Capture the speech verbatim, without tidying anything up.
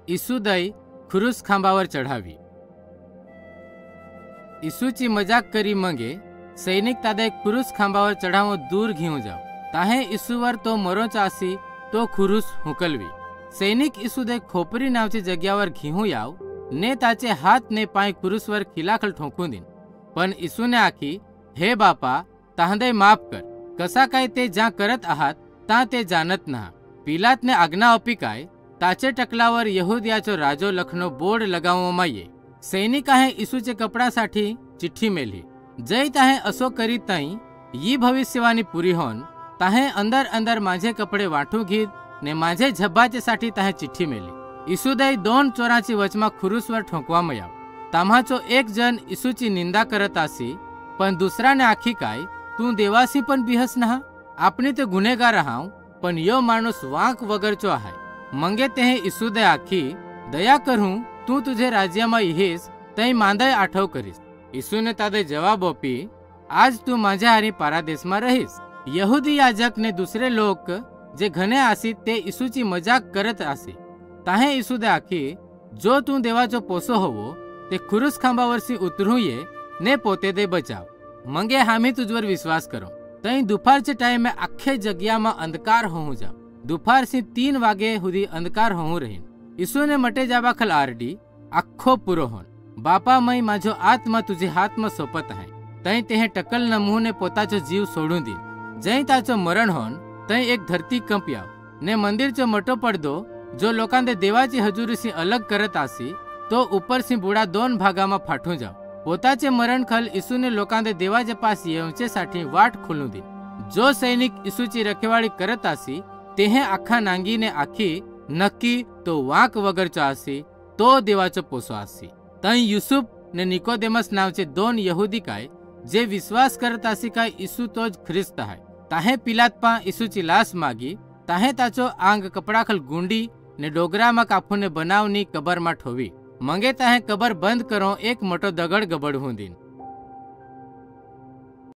ઈસુ દઈ ખુરુસ ખાંબાवर चढावी। ઈસુची मजाक करी मगे सैनिक तादे खुरूस खांबावर चढावो दूर घेऊन जाव। ताहे ईसूवर तो मरोच आसी तो खुरूस हुकलवी। सैनिक ईसू दे खोपरी नावची जग्यावर घेऊन याव ने ताचे हात ने पाय खुरूसवर खिलाखल ठोकून दिन। पण ईसूने आखी, हे बापा, ताहदे माफ कर, कसा काय ते ज्या करत आहात ता ते जानत ना। पिलातने आज्ञा अपी काय ताचे टकलावर यहुदियाचो राजो लखनो बोर्ड लगाववामां ये। सैनिकाहे ईसूचे कपडासाठी चिठ्ठी मेली। जय ताहे असो करीत ताई यी भविष्यवाणी पुरी होन ताहे अंदर अंदर माझे कपडे वाटू घीत ने माझे झब्बाचे साठी ताहे चिठ्ठी मेली। ईसूदय दोन चोराची वचमा खुरूसवर ठोकवामां याव। ताम्हाचो एक जन ईसूची निंदा करत आसी, पण दुसराने आखी काय, तू देवासी पण बिहस ना? आपणी ते गुन्हेगार आहाव, पण यो माणूस वांक वगरचो आहे। मंगे तेहे ईसूदय आखी, दया करूं, तू तुझे राज्यामा येस तई मांदय आठव करीस। ईसूने तादे जवाब आपी, आज तू माझ्या हारी पारादेशमा रहीस। यहुदी याजक ने दुसरे लोक जे घणे आसी ते ईसूची मजाक करत आसी। ताहे ईसूदे आखी, जो तू देवाचो पोसो होवो ते खुरूस खांबावरसी उतरू ये ने पोते दे बचाव। मंगे हामी तुझवर विश्वास करो। तई दुपारचे टाइमे आखे जग्यामा अंधकार होऊ जाव। दुपारसी तीन वागे हुदी अंधकार होऊ रहीन। ईसूने मटे जाबाखल आरडी, आखो पुरो होन। बापा, मई माझो आत्मा तुझे हातमा सोपत आहे। तई तेहे टकल नमूने पोताचो जीव सोडून दिन। जई ताचो मरण होन तई एक धरती कंप याव ने मंदिरचो मोटो पडदो जो लोकांदे देवाची हजुरीसी अलग करत आसी तो उपरसी बुडा दोन भागामा फाटू जाव। पोताचे मरण खल ईसूने लोकांदे देवाचे पास येवचेसाठी वाट खोलू दिन। जो सैनिक ईसूची रखवाळी करत आसी तेहे आखा नांगीने आखी, नक्की तो वांक वगरचो आसी, तो देवाचो पोसो आसी। तई युसुफ ने निकोदेमस नावचे दोन यहुदी काय जे विश्वास करत आसी काय ईसू तोज ख्रिस्त आहे। ताहे पिलातपा ईसूची लाश मागी। ताहे ताचो आंग कपडाखल गुंडी ने डोगरामा कापूने बनावनी कबरमा ठोवी। मंगे ताहे कबर बंद करो एक मोटो दगड गबडवू दिन।